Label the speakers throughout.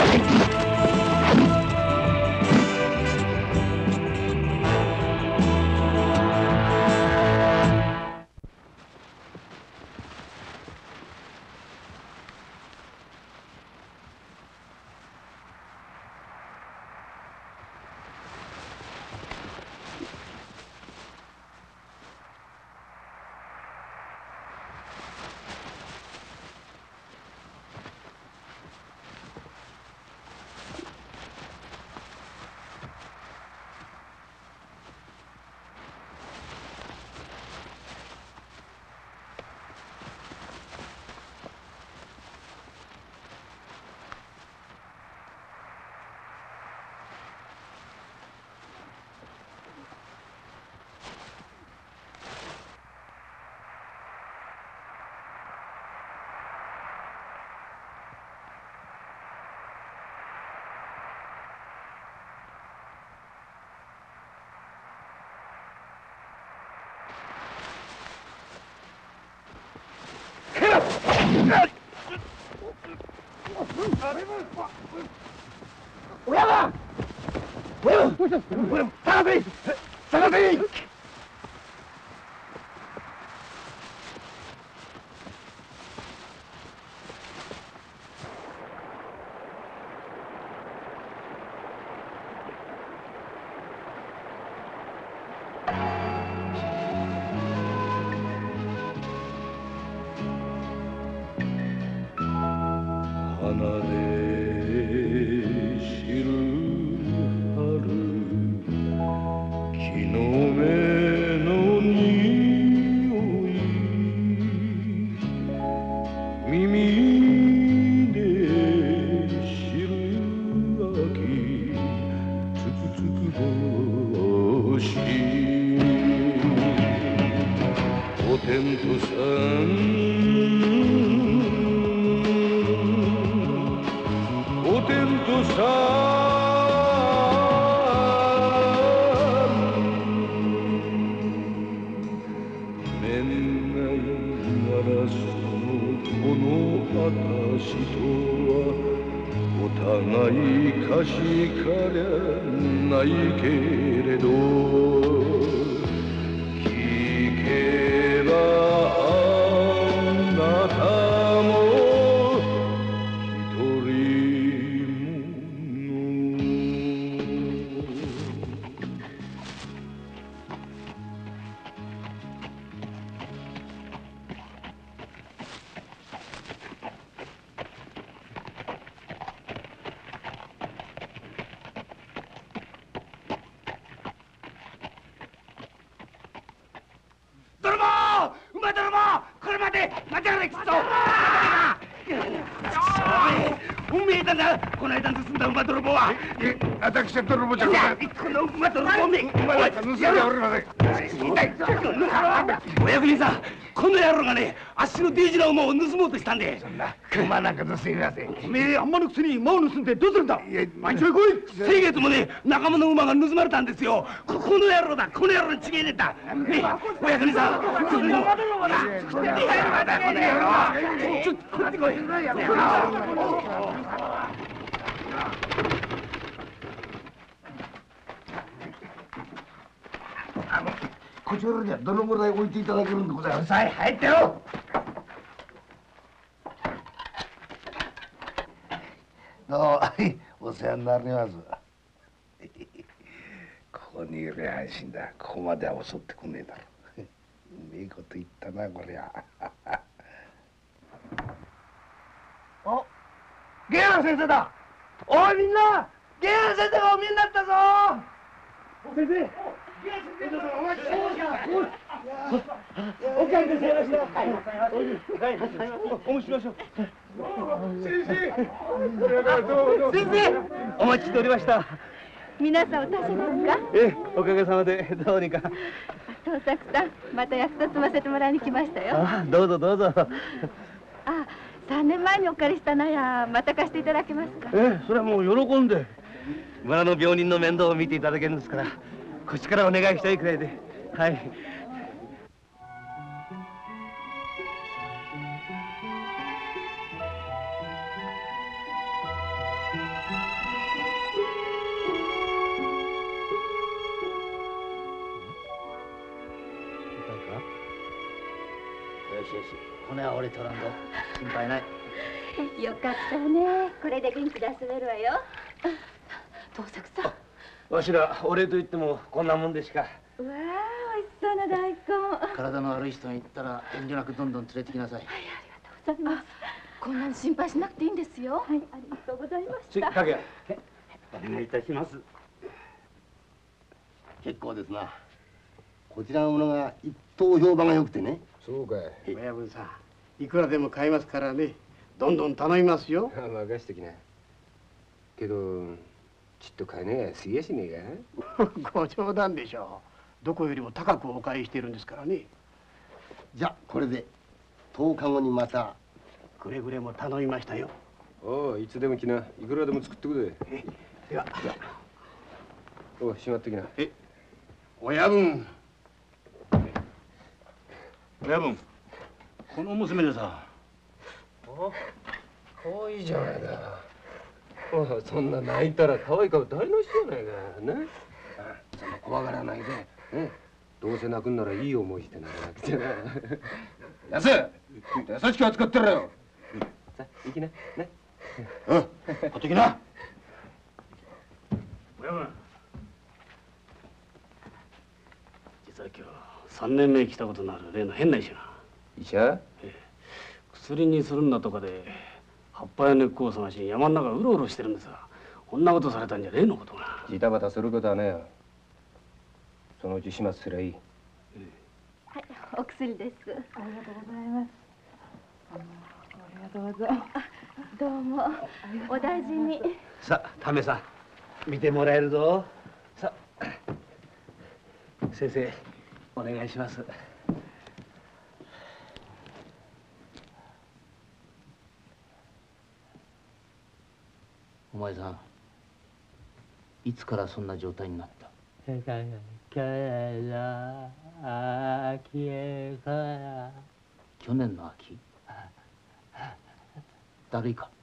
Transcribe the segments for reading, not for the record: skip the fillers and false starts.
Speaker 1: 親分！親分！どうした！親分！探せ！探せ！私は泥棒じゃございません。この馬泥棒め。馬なんか盗んでおりません。お役人さん、この野郎がね、あっしの大事な馬を盗もうとしたんで。そんな馬なんか盗みません。おめえ、あんまのくせに馬を盗んでどうするんだ。毎日来い。先月もね、仲間の馬が盗まれたんですよ。この野郎だ。この野郎に違えねえんだ。お役人さん。この野郎。ちょっとこっち来い。こちらにはどのぐらい置いていただけるんでございます。さあ、入ってよ。どうも、お世話になります。ここにいる安心だ。ここまでは襲ってこねえだろ。うめえこと言ったな、こりゃ。お、ゲアン先生だ。おい、みんな、ゲアン先生がお見えになったぞ。先生。お待ちしてました。お帰りなさいました。お持ちしましょう。先生。先生。お待ちしておりました。
Speaker 2: 皆さんお達者ですか？
Speaker 1: ええ、おかげさまでどうにか。
Speaker 2: 藤作さん、また約束積ませてもらいに来ましたよ。
Speaker 1: ああ、どうぞどうぞ。
Speaker 2: あ、3年前にお借りした納屋、また貸していただけますか？
Speaker 1: ええ、それはもう喜んで。村の病人の面倒を見ていただけるんですから、こっちからお願いしたいくらいで。はい。 骨は折れとらんぞ。心配ない。
Speaker 2: よかったね。これで元気出せれるわよ。藤作さん。
Speaker 1: わしらお礼と言ってもこんなもんでしか。
Speaker 2: わあ、美味しそうな大根。
Speaker 1: 体の悪い人に言ったら遠慮なくどんどん連れてきなさい。
Speaker 2: はい、ありがとうございます。こんなに心配しなくていいんですよ。はい、ありがとうございました。
Speaker 1: かけ。お願いいたします。
Speaker 3: 結構ですな。こちらのものが一等評判が良くてね。
Speaker 4: そうかい。
Speaker 5: 親分さん、いくらでも買いますからね。どんどん頼みますよ。
Speaker 4: 任してきな。けどちっと買えねえがすげえしねえ
Speaker 5: か。ご冗談でしょう。どこよりも高くお買いしてるんですからね。
Speaker 3: じゃこれで10日後にまた。
Speaker 5: くれぐれも頼みましたよ。
Speaker 4: おう、いつでも来な。いくらでも作ってくれ。
Speaker 5: では。
Speaker 4: おう、しまってきな。
Speaker 5: 親分。親分。この娘でさ。
Speaker 4: 可愛いじゃないか。そんな泣いたら可愛い顔台無しじゃないか。ね。そんな怖がらないで。ね。どうせ泣くんならいい思いして泣かなくちゃな。
Speaker 5: やせ。優しく扱ってるよ。
Speaker 4: さあ、行きな。ね。
Speaker 5: うん。買ってきな。親分。実は今日3年目来たことのある例の変な医者が。
Speaker 4: 医者？
Speaker 5: 薬にするんだとかで葉っぱや根っこを探し山の中うろうろしてるんですが、こんなことされたんじゃ例のことが。
Speaker 4: ジタバタすることはねえよ。そのうち始末すりゃいい。
Speaker 2: はい、お薬です。ありがとうございます。これはどうぞ。どうも。お大事に。
Speaker 1: さあ、タメさん、見てもらえるぞ。さあ、先生、お願いします。お前さん、いつからそんな状態になった？去年の秋。だるいか？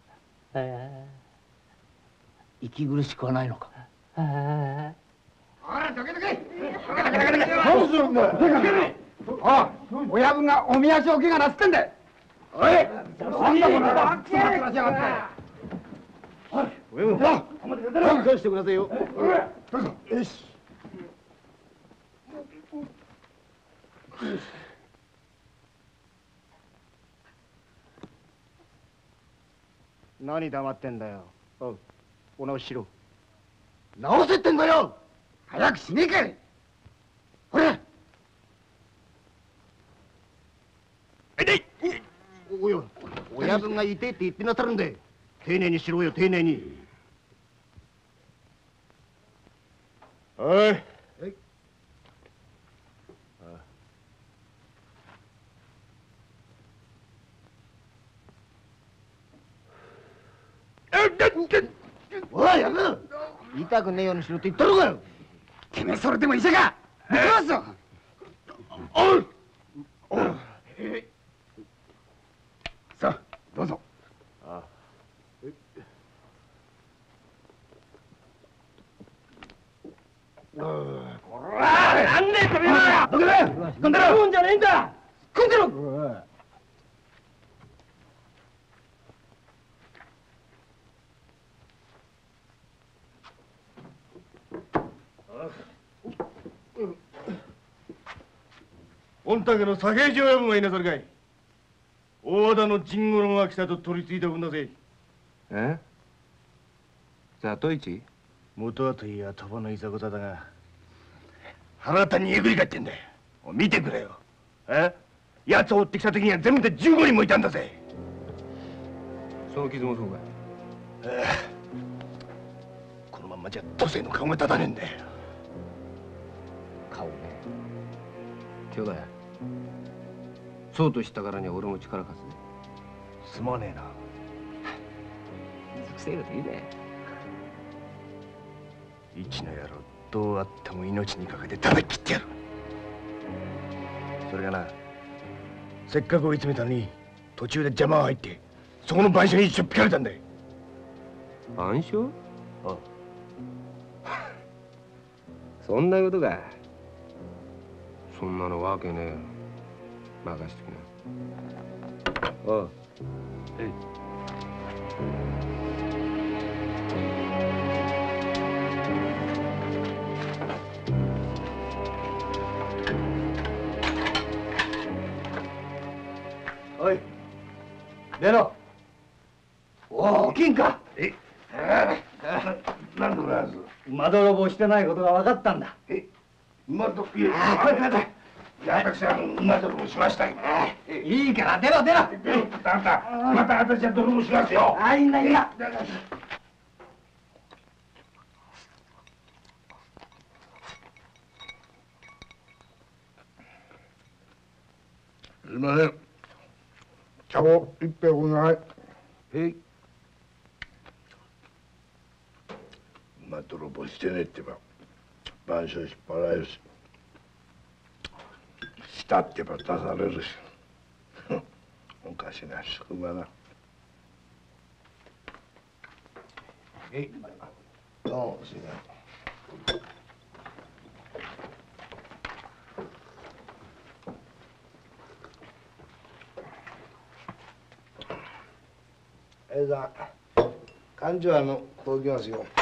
Speaker 1: 息苦しくはないのか？
Speaker 5: ほら、どけどけ。何するんだよ。親分がおみ足お怪我なすってんだよ。おい、なんだこれは。親分、返してくださいよ。どうぞ。よし。何黙ってんだよ。お直ししろ。
Speaker 3: 直せってんだよ。早くしねえかい。ほれ。およ、親分が痛いって言ってなさるんで丁寧にしろよ、丁寧に。
Speaker 5: おい。
Speaker 3: おい、やめろ。痛くねえようにしろって言ったろかよ。
Speaker 5: てめえそれでも医者か。行きますぞ。おい。さあ、どうぞ。なんで飛びな。どけだ。組んでろ。組んじゃねえんだ。組んでろ。
Speaker 6: 御嶽の左平次親分がいなさるかい。大和田の陣五郎が来たと取り次いでおくんだぜ。
Speaker 4: え？ザトイチ？
Speaker 6: 元はといや鳥羽のいざこざだが腹方にえぐりかってんだよ。見てくれよ。奴を追ってきた時には全部で15人もいたんだぜ。
Speaker 4: その傷もそうかい。
Speaker 6: このまんまじゃ都政の顔が立たねえんだよ。
Speaker 4: 顔ね。兄弟、そうとしたからには俺も力貸すね。
Speaker 6: すまねえな。
Speaker 4: 水くせえこと言うね。
Speaker 6: 一の野郎、どうあっても命にかけて叩き切ってやる。それがな、せっかく追い詰めたのに途中で邪魔が入ってそこの番所にしょっぴかれたんだよ。
Speaker 4: 番所？そんなことか。そんなのわけねえよ。任してきな。 おう。
Speaker 1: おい出ろ。おお金か。
Speaker 6: なんでございます。
Speaker 1: 馬泥棒してないことが分かったんだ。
Speaker 6: 馬といえ。私は馬泥棒しましたよ。
Speaker 1: いいから出ろ出ろ。
Speaker 6: あんたまた私は泥棒しますよ。
Speaker 1: あ、いいんだいいんだ。
Speaker 6: すみません。茶を一杯お願い。馬泥棒してねってば晩鐘引っ払えるし、したってば出されるし、おかしな宿場な。どうもすいません。さん、幹事はこうきますよ。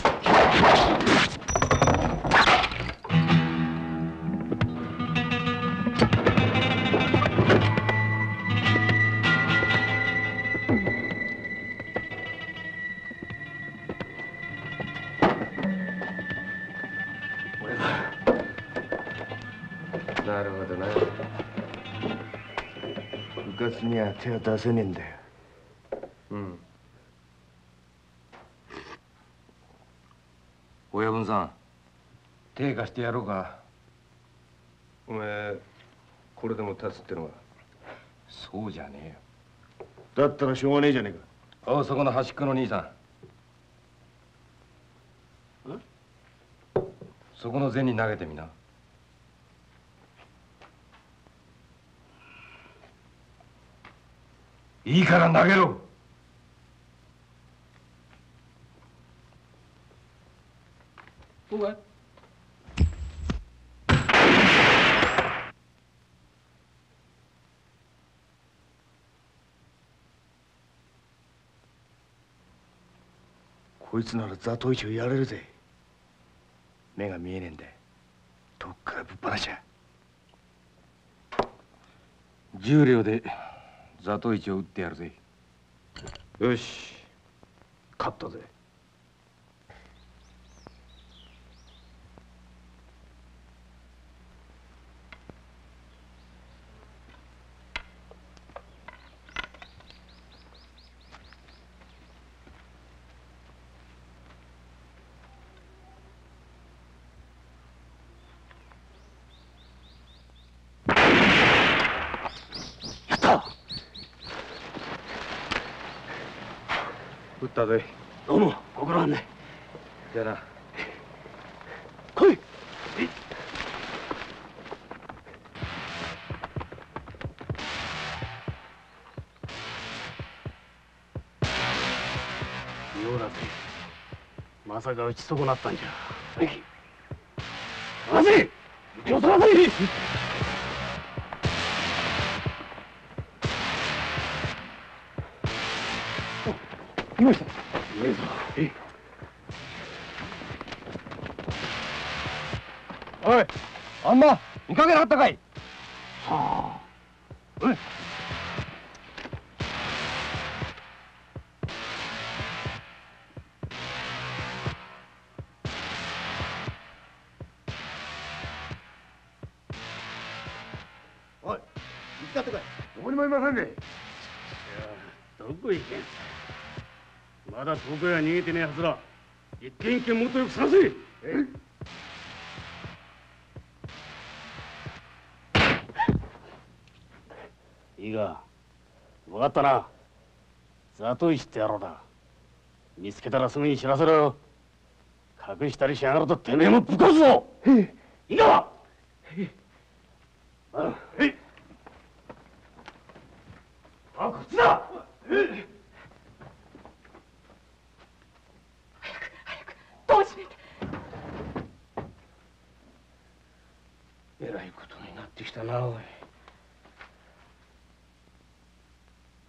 Speaker 4: なるほどな。
Speaker 6: 部活には手を出せねえんだよ。
Speaker 4: うん。親分さん、手貸してやろうか。お前これでも立つってのは。そうじゃねえよ。
Speaker 6: だったらしょうがねえじゃねえか。
Speaker 4: おう、そこの端っこの兄さん。そこの銭投げてみな。いいから投げろ。お前。
Speaker 6: こいつなら座頭市をやれるぜ。目が見えねえんだよ。どっからぶっ放しゃ。
Speaker 4: 10両で座頭市を打ってやるぜ。
Speaker 6: よし、勝ったぜ。
Speaker 4: 打ったぜ。
Speaker 6: どうもご苦労はんね。
Speaker 4: じゃあな。
Speaker 6: 来い。妙だぜ。まさか打ち損なったんじゃ。はい。離せ。気を離せ。いました。いいぞ。
Speaker 4: おい、あんま見かけなかったかい。
Speaker 6: はあ。おい。おい、行ったってかい。
Speaker 5: どこにもいませんね。
Speaker 1: どこ行けんさ。まだ遠くへは逃げてねえはずだ。一軒一軒もっとよく探せ。いいか、分かったな。座頭市って野郎だ。見つけたらすぐに知らせろよ。隠したりしやがるとてめえもぶっ殺すぞ。いいか。あ、こっちだ。
Speaker 2: どうしね
Speaker 1: えらいことになってきたな、おい。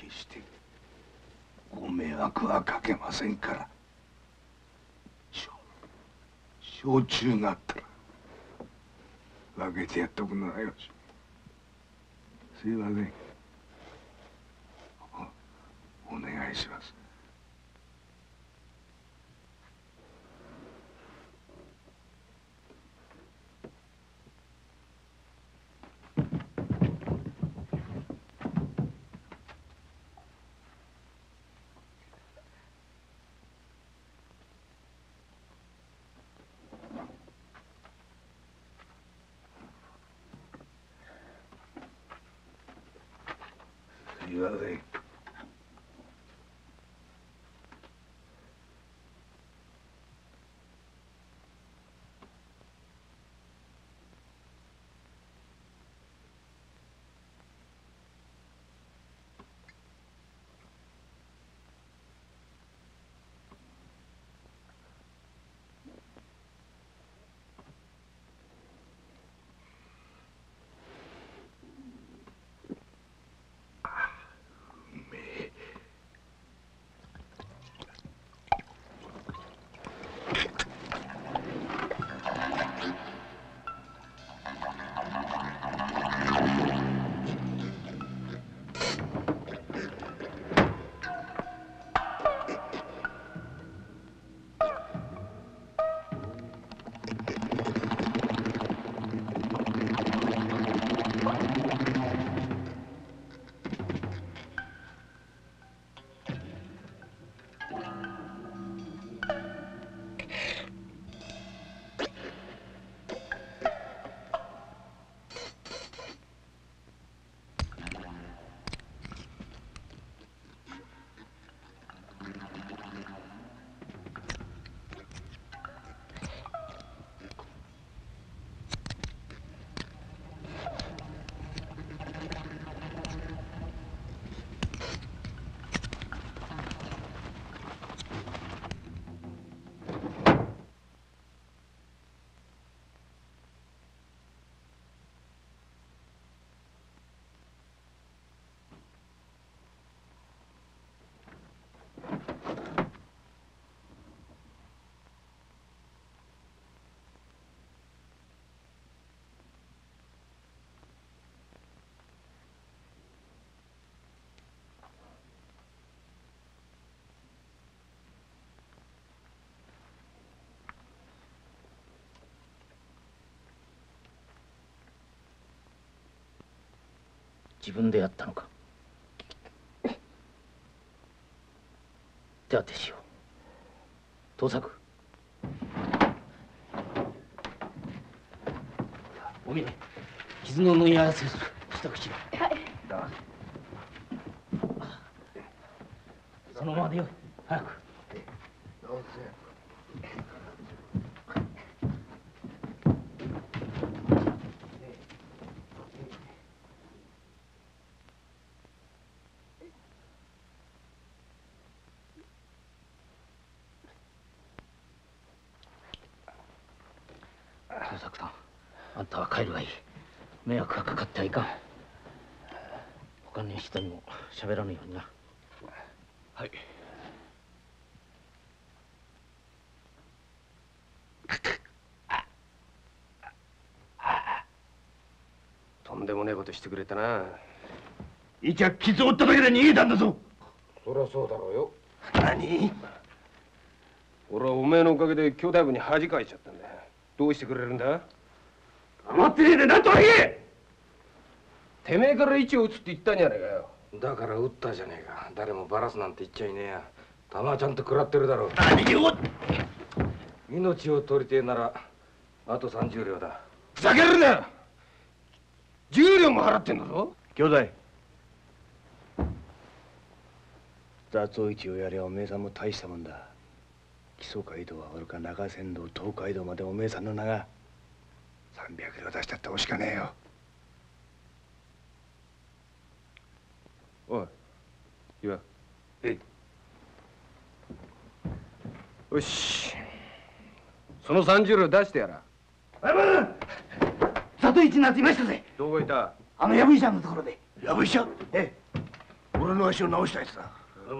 Speaker 5: してご迷惑はかけませんから。焼酎があったら分けてやっとくのはよし。すいません。お願いします。すいません。
Speaker 7: 自分でやったのか。手当てしよう。盗作。おみね、傷の縫い合わせをする。支度しろ。はい。そのままでよい。早く。どうぞ。豊作さん、あんたは帰るがいい。迷惑がかかってはいかん。他の人にも喋らぬようにな。はい。
Speaker 4: とんでもねえことしてくれたな。
Speaker 6: いちゃ傷を負っただけで逃げたんだぞ。
Speaker 4: そりゃそうだろうよ。
Speaker 6: 何？
Speaker 4: 俺はおめえのおかげで兄弟部に恥かいちゃったんだよ。どうしてくれるんだ？
Speaker 6: 黙ってねえで何とは言え！
Speaker 4: てめえから位置を打つって言ったんじゃねえかよ。
Speaker 8: だから撃ったじゃねえか。誰もバラすなんて言っちゃいねえや。弾はちゃんと食らってるだろう。
Speaker 6: 何を！
Speaker 8: 命を取りてえならあと30両だ。
Speaker 6: ふざけるな！10両も払ってんだぞ。兄弟、雑尾市をやりゃおめえさんも大したもんだ。木曽街道はおるか中山道東海道までおめえさんの名が300両出したって惜しかねえよ。
Speaker 4: おい岩。
Speaker 6: え
Speaker 4: い。よし、その30両出してやら。
Speaker 1: あば里市になっていましたぜ。
Speaker 4: どこいた？
Speaker 1: あの藪医者のところで。
Speaker 6: 藪医者？
Speaker 1: ええ。俺
Speaker 6: 俺の足を治したやつだ。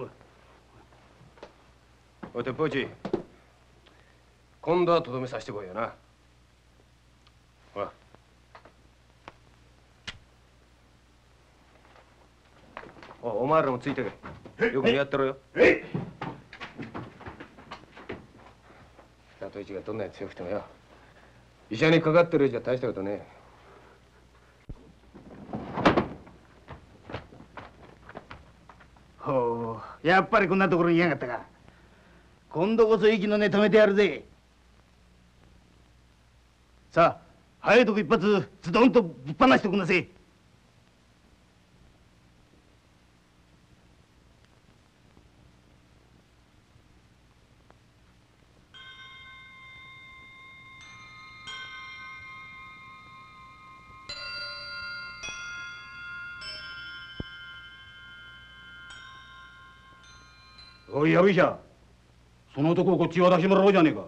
Speaker 4: おい鉄砲一、今度はとどめさせてこいよな。ほら。お前らもついてけ。よく見やってろよ。里一がどんなに強くてもよ、医者にかかってる以上大したことねえ。
Speaker 6: ほう、やっぱりこんなところにいやがったか。今度こそ息の根止めてやるぜ。さあ、早いとこ一発ズドンとぶっ放しておくんなせい。おい、藪医者、その男をこっち渡してもらおうじゃねえか。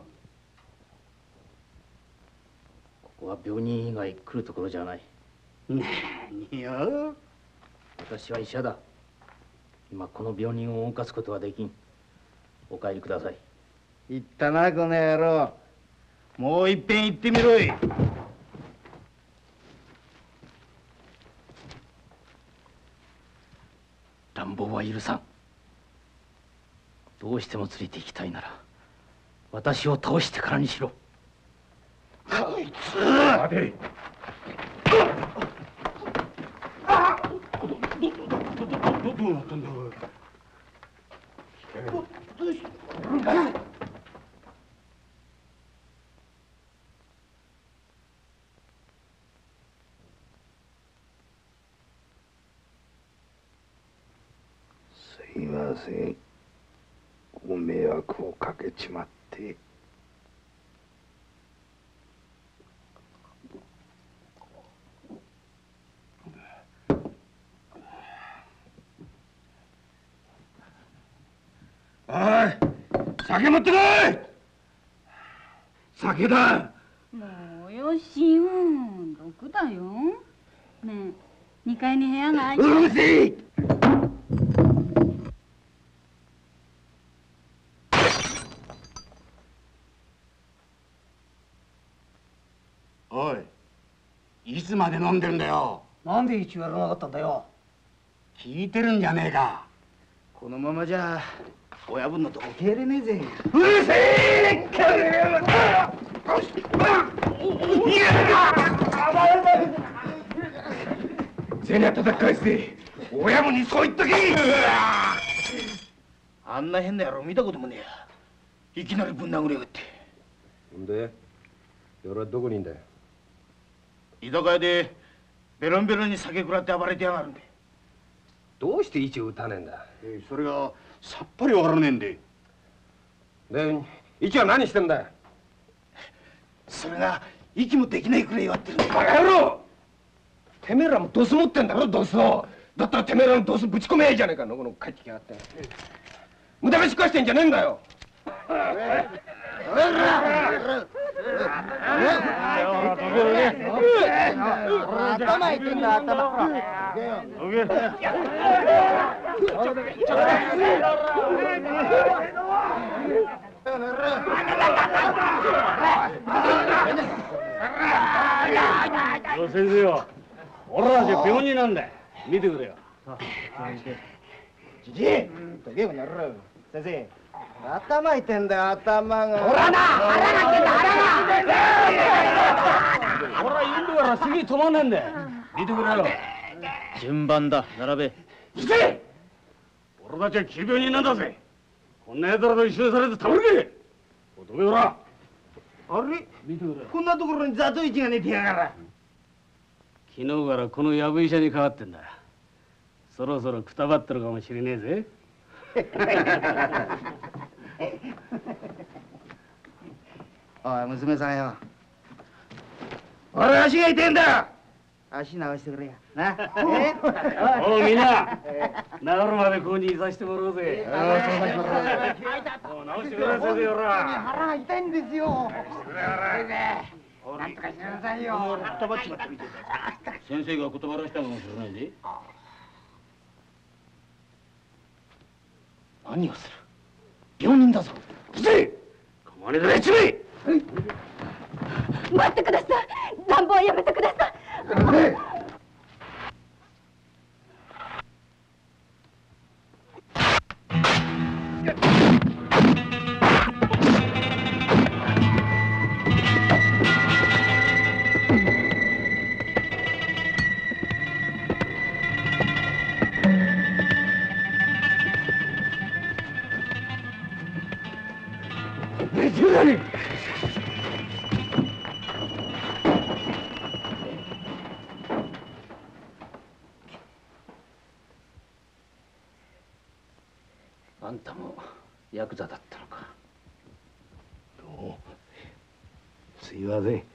Speaker 7: ここは病人以外来るところじゃない。
Speaker 6: 何よ。
Speaker 7: 私は医者だ。今この病人を動かすことはできん。お帰りください。
Speaker 6: 言ったな、この野郎。もういっぺん言ってみろい。
Speaker 7: 乱暴は許さん。どうしても連れて行きたいなら私を倒してからにしろ。
Speaker 6: こいつ。待て。どうなったんだおい。すいません。ご迷惑をかけちまって。おい、酒持ってこい。酒だ。
Speaker 2: もうよしよ、毒だよ。ねえ、2階に部屋が空いてる。
Speaker 6: うるせえ。おい、いつまで飲んでるんだよ。
Speaker 5: なんで一応やらなかったんだよ。
Speaker 6: 聞いてるんじゃねえか。このままじゃ親分のとこ帰れねえぜ。うるせえ。
Speaker 4: 銭は叩き返すぜ。
Speaker 6: 親分にそう言っとけ。あんな変な野郎見たこともねえや。いきなりぶん殴りやがって。
Speaker 4: ほんで夜はどこにいんだよ。
Speaker 6: 居酒屋でベロンベロンに酒食らって暴れてやがるんで。
Speaker 4: どうして一を撃たねえんだ。
Speaker 6: それがさっぱりわからねえんで。
Speaker 4: で一は何してんだよ。
Speaker 6: それが息もできないくらい弱ってるんだ。
Speaker 4: バカ野郎。てめえらもドス持ってんだろ、ドスを。だったらてめえらのドスぶち込めえじゃねえか。のこのこ帰ってきやがって。無駄飯食わしてんじゃねえんだよ。
Speaker 5: 頭痛いんだ、頭。
Speaker 6: 先生よ、俺たち病人なんだ。見てくれよ。
Speaker 5: じじい、どけこの野郎。先生、頭痛いんだよ、頭が。ほらな、腹が痛いんだ、腹が。
Speaker 6: 俺はインドから次止まんねえんだよ。見てくれよ。
Speaker 7: 順番だ、並べ。
Speaker 6: 行け。俺たちは急病人なんだぜ。こんな奴らと一緒にされてたまるけ。おどけほら。あれ、見てくれ。こんなところに座頭市が寝てやがら。昨日からこの藪医者にかかってんだ。そろそろくたばってるかもしれねえぜ。
Speaker 5: おい、娘さんよ。
Speaker 6: 俺足が痛いんだ。
Speaker 5: 足直してくれや。な。
Speaker 6: おうみんな、治るまでここにいさせてもらおうぜ。もう直してくれ先生ほら。
Speaker 5: 腹が痛いんですよ。
Speaker 6: なんとかしなさいよ。くたばっちまってみて。先生がくたばらしたかもしれないぜ。
Speaker 7: 何をする。病人だぞ。
Speaker 6: うせかまわねえでやっちまえ。
Speaker 2: 待ってください。乱暴はやめてください。
Speaker 7: あんたもヤクザだったのか。
Speaker 3: どうすいません。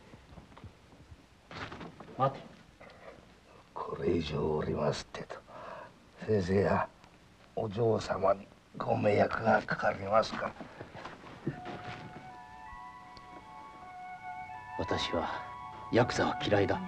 Speaker 7: 待て。
Speaker 3: これ以上おりますってと先生やお嬢様にご迷惑がかかりますか。
Speaker 7: 私はヤクザは嫌いだ。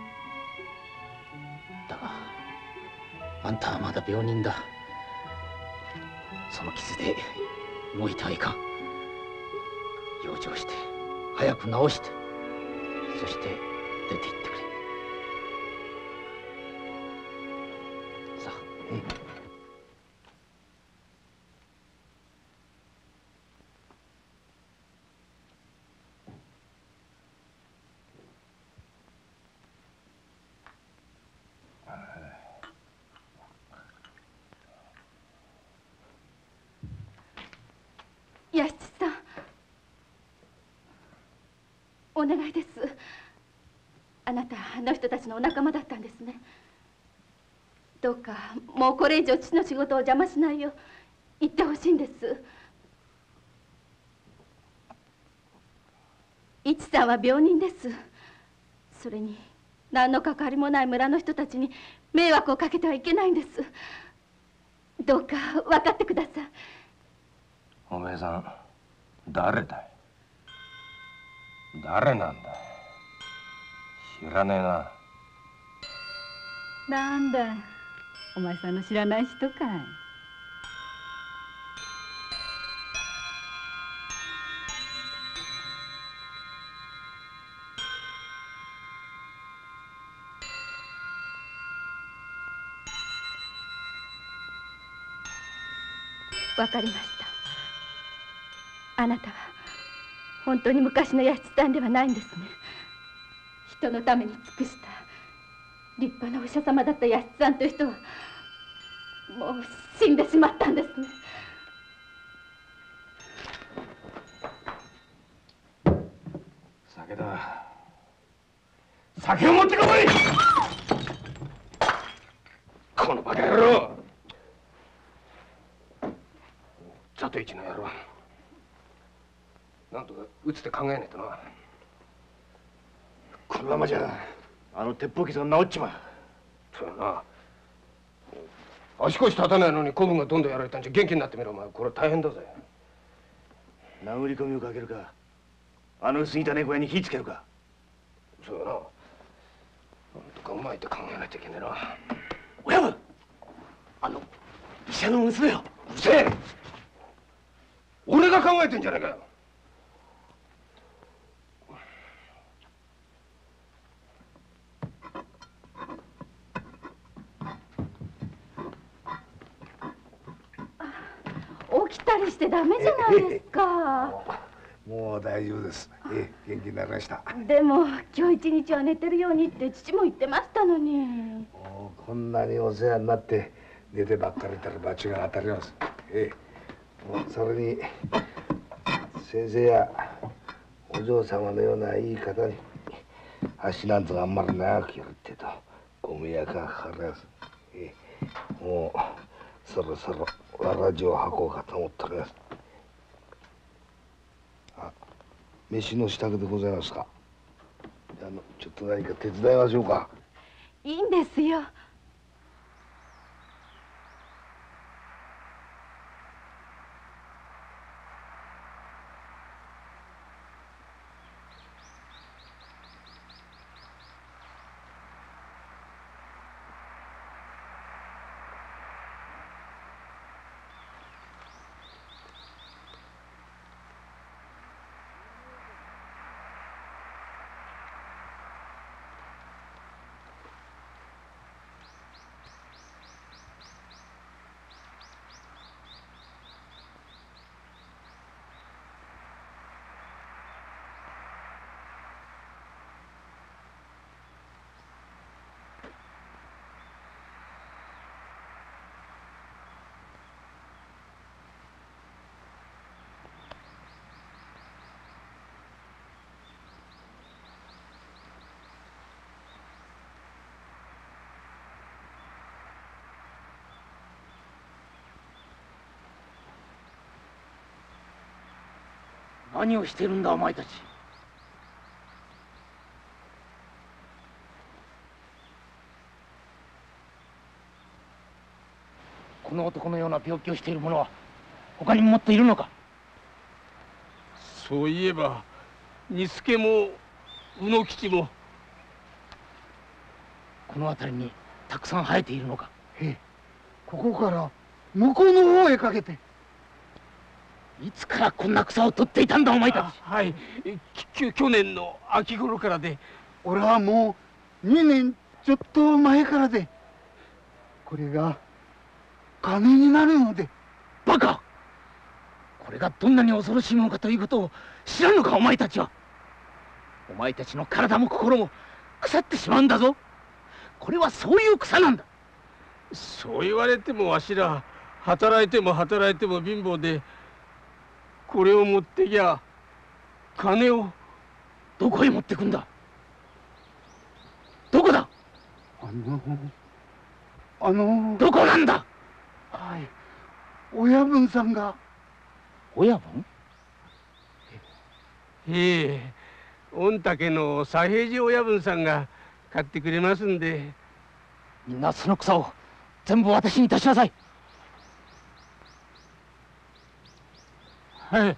Speaker 7: だがあんたはまだ病人だ。その傷で動いてはいかん。養生して早く治して、そして出て行ってくれ。さあ。
Speaker 2: 弥七さん、お願いです。あなたあの人たちのお仲間だったんですね。どうかもうこれ以上父の仕事を邪魔しないよう言ってほしいんです。一さんは病人です。それに何の関わりもない村の人たちに迷惑をかけてはいけないんです。どうか分かってください。
Speaker 8: おめえさん誰だい。誰なんだい。知らねえな。
Speaker 9: なんだ、お前さんの知らない人かい。
Speaker 2: わかりました。あなたは本当に昔の弥七さんではないんですね。人のために尽くした立派なお医者様だった弥七さんという人はもう死んでしまったんですね。
Speaker 8: 酒だ。酒を持ってこい。このバカ野郎。里一の野郎。なんとか打つて考えねえとな。
Speaker 3: このままじゃあの鉄砲傷が治っちまう。
Speaker 8: そうやな。足腰立たないのに子分がどんどんやられたんじゃ元気になってみろ。お前これ大変だぜ。
Speaker 3: 殴り込みをかけるかあの薄汚い小屋に火つけるか。
Speaker 8: そうやな。なんとかうまいって考えないといけねえな。
Speaker 3: 親分あの医者の娘よ。
Speaker 8: うるせえ。俺が考えてんじゃねえかよ。
Speaker 2: 起きたりしてダメじゃないですか。
Speaker 3: もう大丈夫です。元気になりました。
Speaker 2: でも今日一日は寝てるようにって父も言ってましたのに。
Speaker 3: もうこんなにお世話になって寝てばっかりいたら罰が当たります。もうそれに先生やお嬢様のようないい方に足なんとかあんまり長くやるってとご迷惑がかかります。もうそろそろわらじを履こうかと思っております。あ、飯の支度でございますか。ちょっと何か手伝いましょうか。
Speaker 2: いいんですよ。
Speaker 7: 何をしてるんだお前たち。この男のような病気をしている者は他にももっといるのか。
Speaker 8: そういえば仁助も卯之吉も。
Speaker 7: この辺りにたくさん生えているのか。
Speaker 5: ここから向こうの方へかけて。
Speaker 7: いつからこんな草を取っていたんだお前たち。
Speaker 8: はい、去年の秋頃からで。
Speaker 5: 俺はもう2年ちょっと前からで、これが金になるので。
Speaker 7: バカ！これがどんなに恐ろしいものかということを知らんのかお前たちは。お前たちの体も心も腐ってしまうんだぞ。これはそういう草なんだ。
Speaker 8: そう言われてもわしら働いても働いても貧乏で、これを持ってきゃ金を。
Speaker 7: どこへ持ってくんだ。どこだ。どこなんだ。
Speaker 5: はい、親分さんが。
Speaker 7: 親分？
Speaker 8: ええ、御嶽の左平次親分さんが買ってくれますんで。
Speaker 7: みんなその草を全部私に出しなさい。
Speaker 8: はい。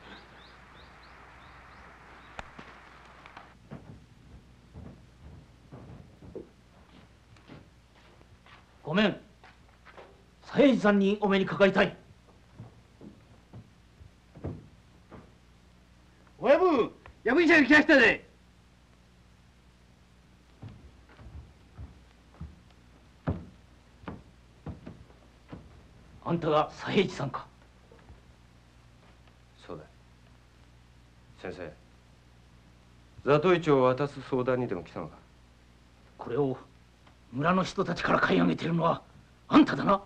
Speaker 7: ごめん、左平次さんにお目にかかりたい。
Speaker 6: 親分、役員者が来ましたね。
Speaker 7: あんたが左平次さんか。
Speaker 4: そうだ。先生、座頭市を渡す相談にでも来たのか。
Speaker 7: これを村の人たちから買い上げてるのはあんただな。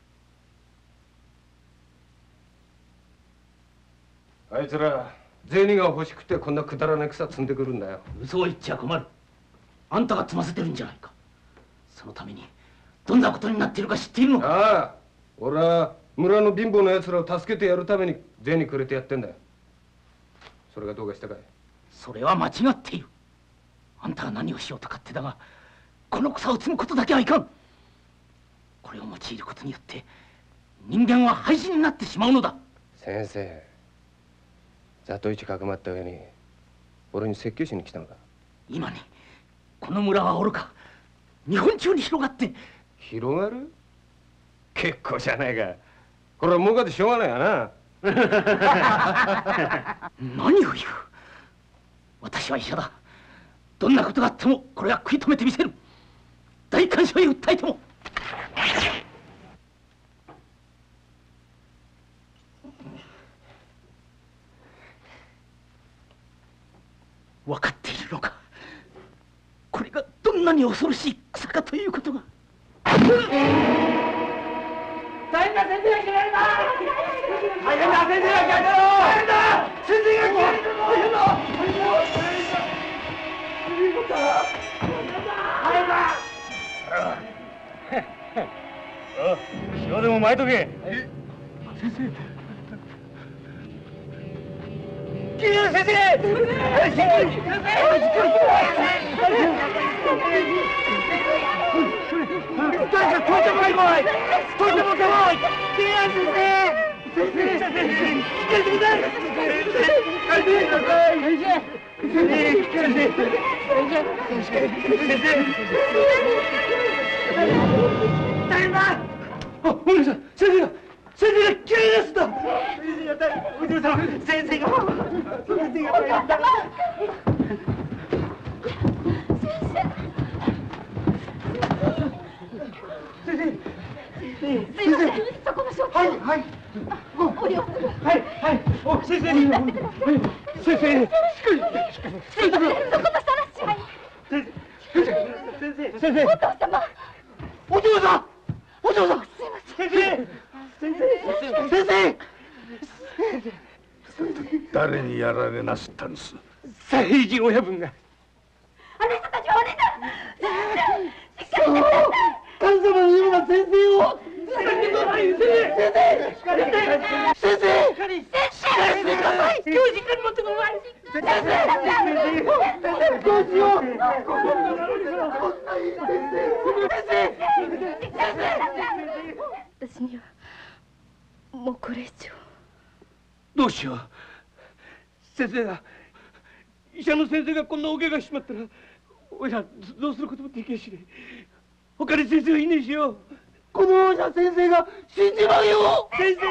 Speaker 4: あいつら銭が欲しくてこんなくだらない草積んでくるんだよ。
Speaker 7: 嘘を言っちゃ困る。あんたが積ませてるんじゃないか。そのためにどんなことになっているか知っているのか。
Speaker 4: ああ、俺は村の貧乏な奴らを助けてやるために銭くれてやってんだよ。それがどうかしたかい。
Speaker 7: それは間違っている。あんたが何をしようと勝手だが、この草を摘むことだけはいかん。これを用いることによって人間は廃人になってしまうのだ。
Speaker 4: 先生、座頭市かくまった上に俺に説教しに来たのか。
Speaker 7: 今にこの村はおろか日本中に広がって。
Speaker 4: 広がる？結構じゃないか。これは儲かってしょうがないやな。
Speaker 7: 何を言う。私は医者だ。どんなことがあってもこれは食い止めてみせる。大官所へ訴えても。分かっているのか。これがどんなに恐ろしい草かということが。
Speaker 1: 大変だ、先生が来られた。大変だ、先生が来られた。大変だ、先生が来られた。大変だ。
Speaker 6: 塩でも巻いとけ。
Speaker 1: 先生。先生。先生が嫌いですだ。お嬢さん、先生が大変だ。
Speaker 2: すいません、そこの商品。はい。お料理。
Speaker 1: はい。お、先生。先生。
Speaker 2: そこの話。はい。
Speaker 1: 先生。
Speaker 2: お父様。
Speaker 1: お嬢さん。
Speaker 2: すいません。
Speaker 1: 先生。
Speaker 3: 誰にやられなすったんです。
Speaker 1: 左平次親分が。
Speaker 2: あの人たちはお姉さん。しっかりしてください。
Speaker 1: 神様のような先生を。
Speaker 2: 私にはもうこれ以上。
Speaker 8: どうしよう。先生が医者の先生がこんな大怪我しちまったらおいらどうすることもできやしねえ。他に先生はいねえしよ。
Speaker 1: このじゃ先生が死んじまうよ。
Speaker 8: 先生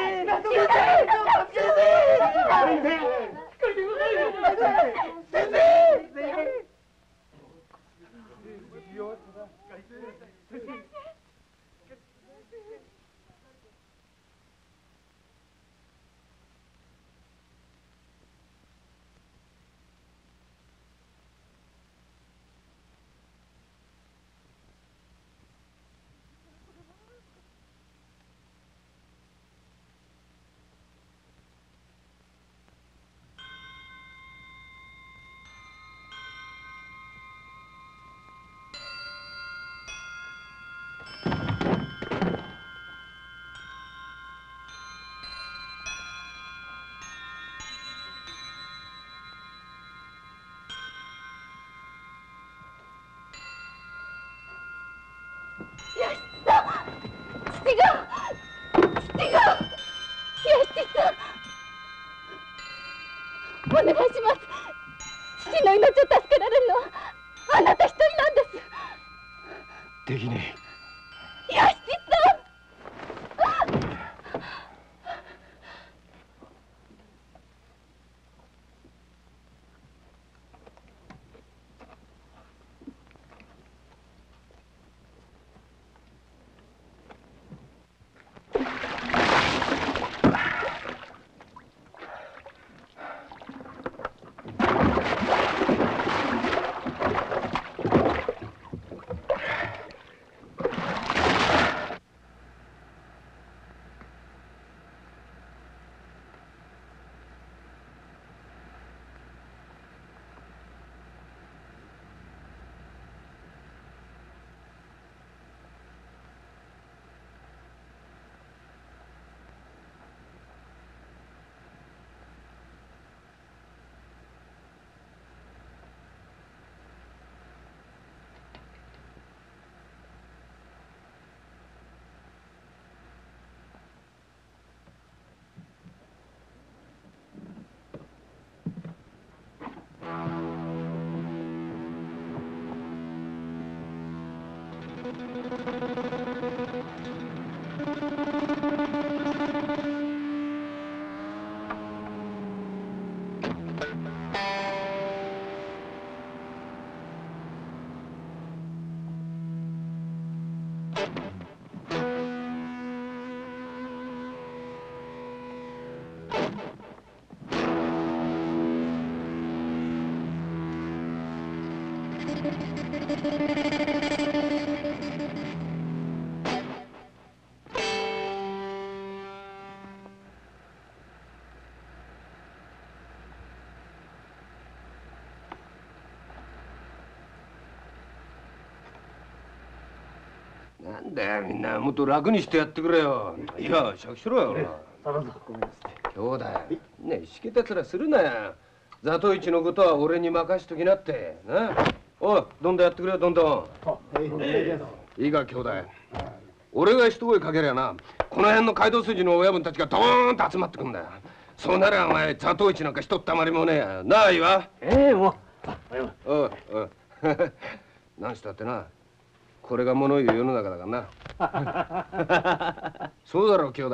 Speaker 2: お願いします。父の命を助けられるのはあなた一人なんです。
Speaker 8: できね
Speaker 2: 弥七さん。
Speaker 8: なんだよみんなもっと楽にしてやってくれよ。いやしゃくしろよ。兄弟ねしけたつらするなよ。座頭市のことは俺に任しときなってな。おいどんどんやってくれよどんどん。いいか兄弟俺が一声かけりゃなこの辺の街道筋の親分たちがドーンと集まってくんだよ。そうならお前座頭市なんかひとったまりもねえなあいいわ。
Speaker 6: もう
Speaker 8: おいおい何したってなこれが物言う世の中だからな。そうだろう兄弟。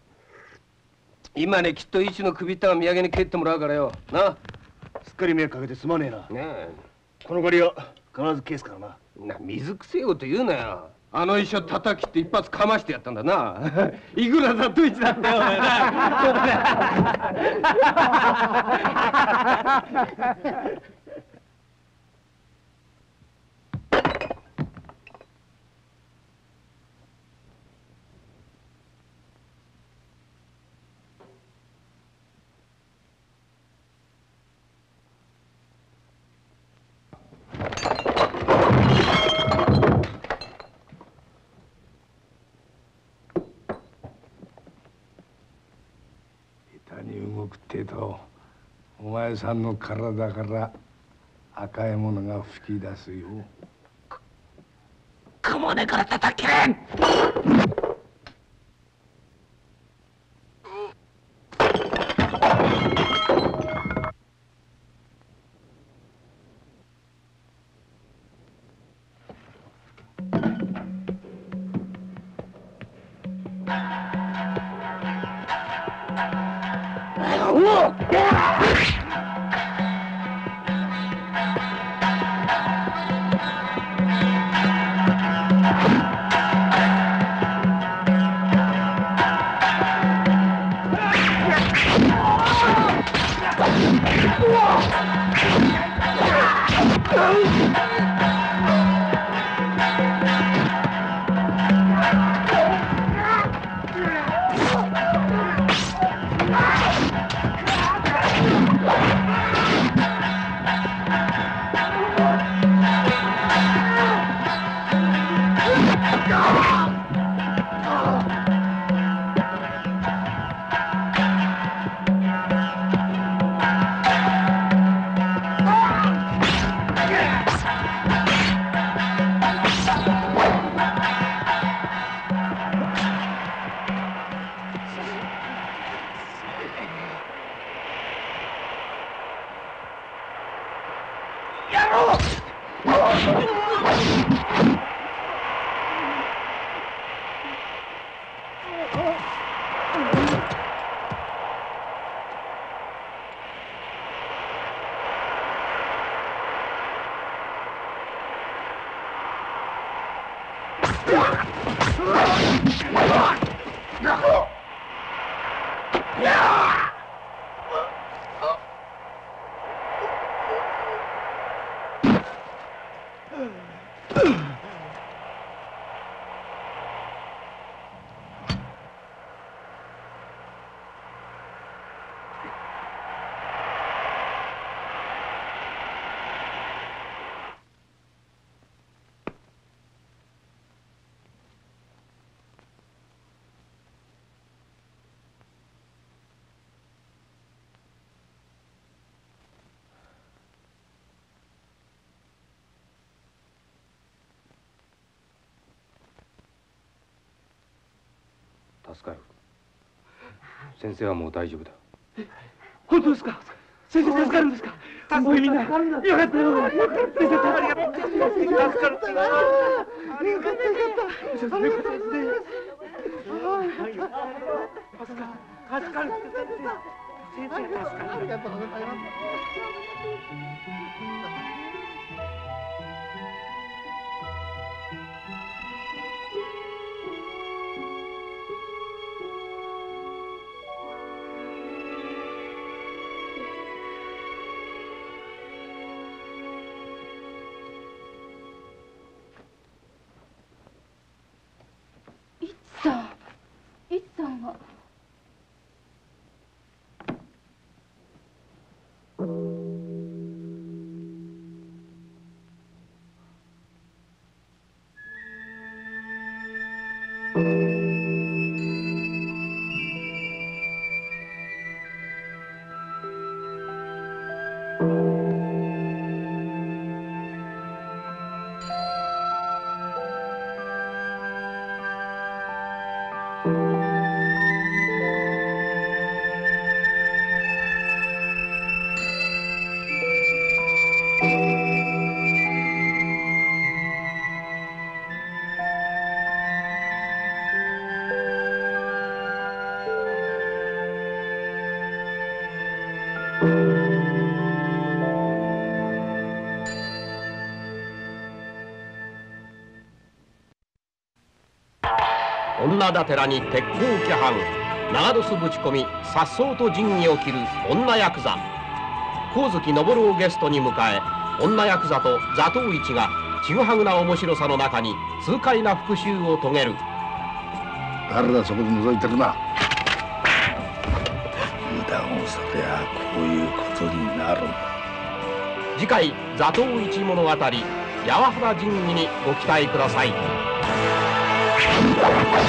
Speaker 8: 今ねきっと市の首ったが土産に帰ってもらうからよな。
Speaker 6: すっかり迷惑かけてすまねえな。
Speaker 8: ねえ
Speaker 6: この借りは必ず返すからな。
Speaker 8: 水くせえこと言うなよ。あの医者叩きって一発かましてやったんだな。いくら座頭市だってよお前な。
Speaker 3: 食ってえとお前さんの体から赤いものが吹き出すよ。
Speaker 7: 小骨から叩け！
Speaker 8: 助かる。先生はもう大丈夫だ。
Speaker 1: 本当ですか？先生助かるんですか？おいみんなよかったよ。先生ありがとう。助かる。ありがとう。助かる。先生助かる。ありがとうございます。
Speaker 2: いつさんが。
Speaker 10: 女だてらに鉄鋼規範長ドスぶち込み颯爽と仁義を切る女ヤクザ光月昇をゲストに迎え女ヤクザと座頭市がちぐはぐな面白さの中に痛快な復讐を遂げる。
Speaker 3: 誰だそこで覗いてるな。無駄をそりゃこういうことになる。
Speaker 10: 次回座頭市物語八幡原仁義にご期待ください。